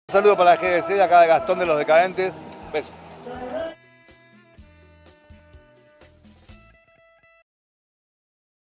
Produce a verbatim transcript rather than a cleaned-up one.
Un saludo para la G D C, acá de Gastón de los Decadentes. Besos.